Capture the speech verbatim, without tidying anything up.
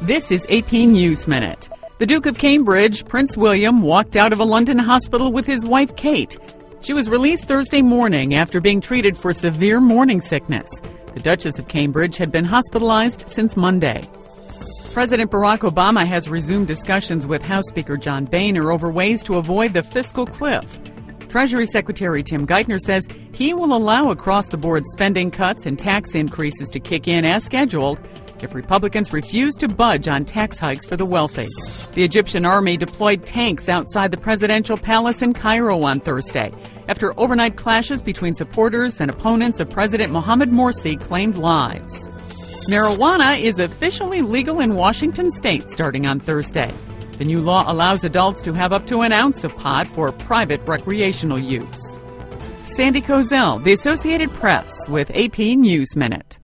This is A P News Minute. The Duke of Cambridge, Prince William, walked out of a London hospital with his wife, Kate. She was released Thursday morning after being treated for severe morning sickness. The Duchess of Cambridge had been hospitalized since Monday. President Barack Obama has resumed discussions with House Speaker John Boehner over ways to avoid the fiscal cliff. Treasury Secretary Tim Geithner says he will allow across-the-board spending cuts and tax increases to kick in as scheduled if Republicans refuse to budge on tax hikes for the wealthy. The Egyptian army deployed tanks outside the presidential palace in Cairo on Thursday after overnight clashes between supporters and opponents of President Mohamed Morsi claimed lives. Marijuana is officially legal in Washington state starting on Thursday. The new law allows adults to have up to an ounce of pot for private recreational use. Sandy Kozel, The Associated Press, with A P News Minute.